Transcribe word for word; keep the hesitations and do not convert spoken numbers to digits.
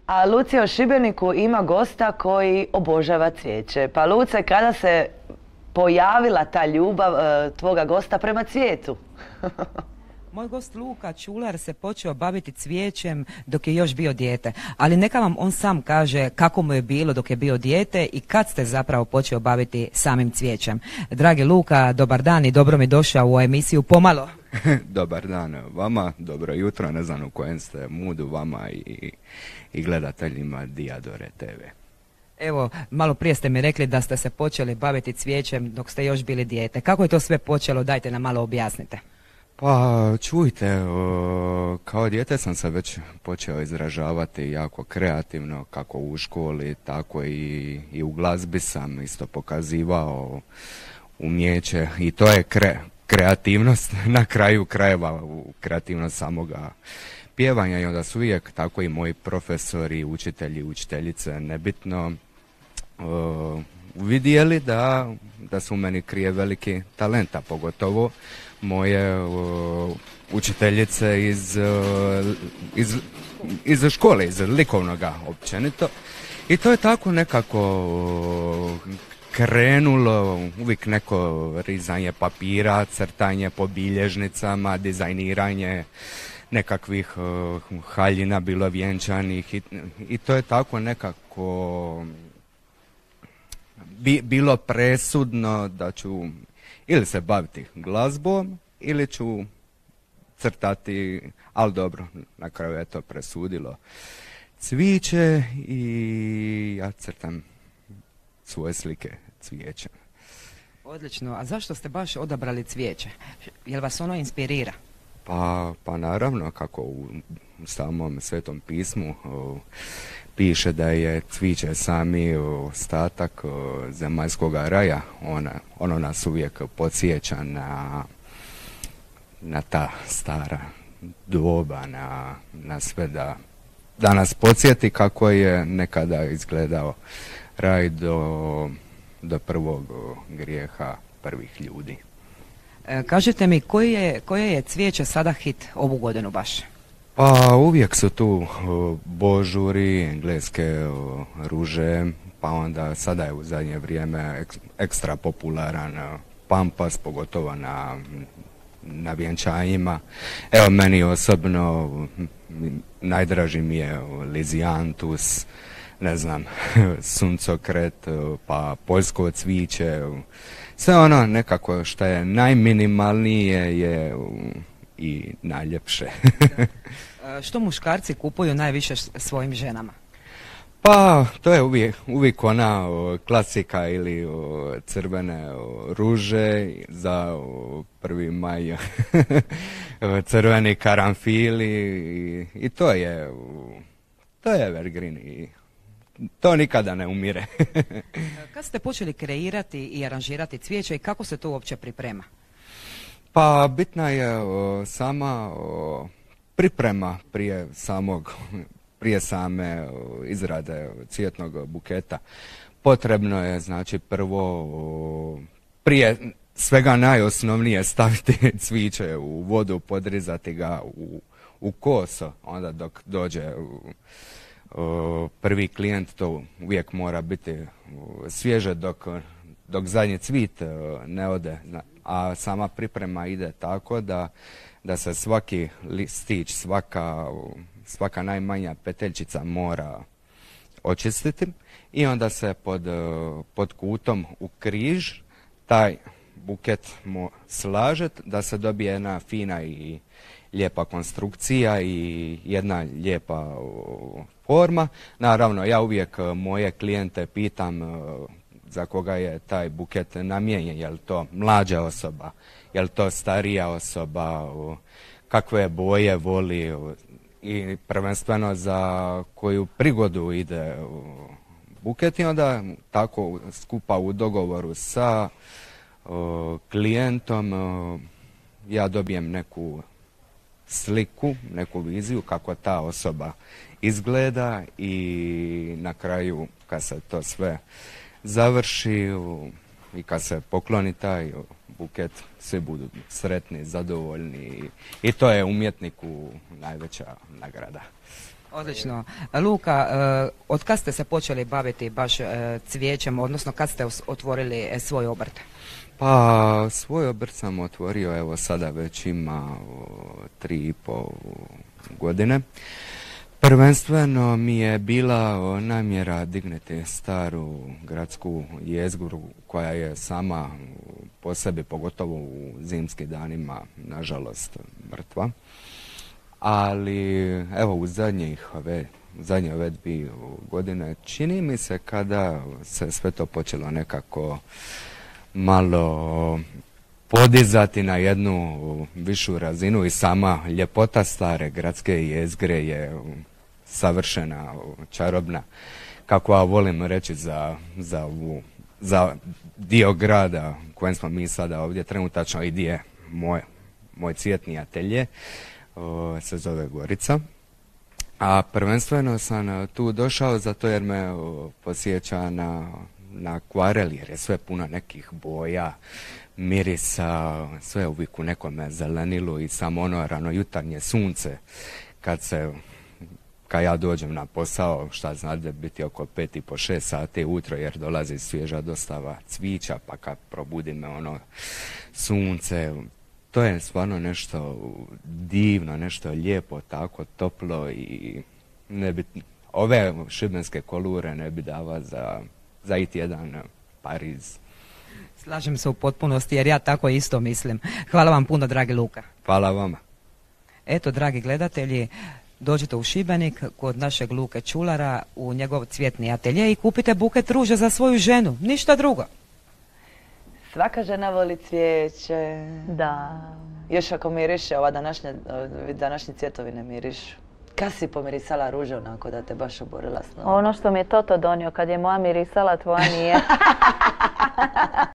A Lucija u Šibeniku ima gosta koji obožava cvijeće. Pa Luce, kada se pojavila ta ljubav e, tvoga gosta prema cvijetu? Moj gost Luka Čular se počeo baviti cvijećem dok je još bio dijete, ali neka vam on sam kaže kako mu je bilo dok je bio dijete i kad ste zapravo počeo baviti samim cvijećem. Dragi Luka, dobar dan i dobro mi došao u emisiju Pomalo. Dobar dan vama, dobro jutro, ne znam u kojem ste moodu vama i, i gledateljima Diadore te ve. Evo, malo prije ste mi rekli da ste se počeli baviti cvijećem dok ste još bili dijete. Kako je to sve počelo? Dajte nam malo objasnite. Pa čujte, o, kao dijete sam se već počeo izražavati jako kreativno, kako u školi, tako i, i u glazbi sam isto pokazivao umjeće i to je kre, kreativnost na kraju krajeva, kreativnost samoga pjevanja i onda su uvijek tako i moji profesori, učitelji, učiteljice, nebitno, o, uvidjeli da, da su u meni krije veliki talenta, pogotovo moje uh, učiteljice iz, uh, iz, iz škole, iz likovnoga općenito. I to je tako nekako uh, krenulo, uvijek neko rizanje papira, crtanje po bilježnicama, dizajniranje nekakvih uh, haljina, bilo vjenčanih i, i to je tako nekako bi, bilo presudno da ću ili se baviti glazbom, ili ću crtati, ali dobro, na kraju je to presudilo cvijeće i ja crtam svoje slike cvijeća. Odlično, a zašto ste baš odabrali cvijeće? Jel vas ono inspirira? Pa, pa naravno, kako u samom Svetom pismu o, piše da je cvijeće sami ostatak zemaljskog raja, ona, ono nas uvijek podsjeća na, na ta stara doba, na, na sve da, da nas podsjeti kako je nekada izgledao raj do, do prvog grijeha prvih ljudi. E, kažite mi, koji je, koje je cvijeće sada hit ovu godinu baš? Pa uvijek su tu o, božuri, engleske o, ruže, pa onda sada je u zadnje vrijeme ek, ekstra popularan o, pampas, pogotovo na, na vjenčanjima. Evo meni osobno m, najdraži mi je o, liziantus, ne znam, suncokret, o, pa poljsko cvijeće, o, sve ono nekako što je najminimalnije je o, i najljepše. Što muškarci kupuju najviše svojim ženama? Pa, to je uvijek, uvijek ona o, klasika ili o, crvene o, ruže za o, prvi maj, crveni karanfili i, i to je, o, to je evergreen i to nikada ne umire. Kad ste počeli kreirati i aranžirati cvijeće i kako se to uopće priprema? Pa bitna je o, sama o, priprema prije samog, prije same o, izrade cvijetnog buketa. Potrebno je znači prvo o, prije svega najosnovnije staviti cvijeće u vodu, podrizati ga u, u koso, onda dok dođe o, o, prvi klijent to uvijek mora biti o, svježe dok, dok zadnji cvit o, ne ode. A sama priprema ide tako da, da se svaki listić, svaka, svaka najmanja peteljčica mora očistiti i onda se pod, pod kutom u križ taj buket slažet da se dobije jedna fina i lijepa konstrukcija i jedna lijepa forma. Naravno, ja uvijek moje klijente pitam za koga je taj buket namijenjen, je li to mlađa osoba, je li to starija osoba, kakve boje voli i prvenstveno za koju prigodu ide buket i onda tako skupa u dogovoru sa o, klijentom o, ja dobijem neku sliku, neku viziju kako ta osoba izgleda i na kraju kad se to sve završi u, i kad se pokloni taj buket, svi budu sretni, zadovoljni i, i to je umjetniku najveća nagrada. Odlično. Luka, uh, od kad ste se počeli baviti baš uh, cvijećem, odnosno kad ste otvorili uh, svoj obrt? Pa svoj obrt sam otvorio, evo sada već ima o, tri i pol godine. Prvenstveno mi je bila o, namjera digniti staru gradsku jezgru koja je sama po sebi, pogotovo u zimskim danima, nažalost, mrtva. Ali evo u zadnjih ove, zadnje ove dvije godine čini mi se kada se sve to počelo nekako malo podizati na jednu višu razinu i sama ljepota stare gradske jezgre je savršena, čarobna, kako ja volim reći za, za, ovu, za dio grada u kojem smo mi sada ovdje trenutačno i gdje je moj, moj cvjetni atelje, o, se zove Gorica. A prvenstveno sam tu došao zato jer me o, posjeća na na akvarel, jer je sve puno nekih boja, mirisa, sve uvijek u nekome zelenilu i samo ono rano jutarnje sunce kad se, kad ja dođem na posao, šta znate, biti oko pet i po šest sati ujutro jer dolazi svježa dostava cvića, pa kad probudi me ono sunce, to je stvarno nešto divno, nešto lijepo, tako toplo i ne bi, ove šibenske kolure ne bi dava za za iti jedan Pariz. Slažem se u potpunosti jer ja tako isto mislim. Hvala vam puno, dragi Luka. Hvala vama. Eto, dragi gledatelji, dođite u Šibenik kod našeg Luke Čulara u njegov cvjetni atelje i kupite buket ruža za svoju ženu. Ništa drugo. Svaka žena voli cvijeće. Da. Još ako miriše, ova današnja, današnji cvjetovi ne mirišu. Kad si pomirisala ruže onako da te baš oborila snova? Ono što mi je Toto donio, kad je moja mirisala, tvoja nije.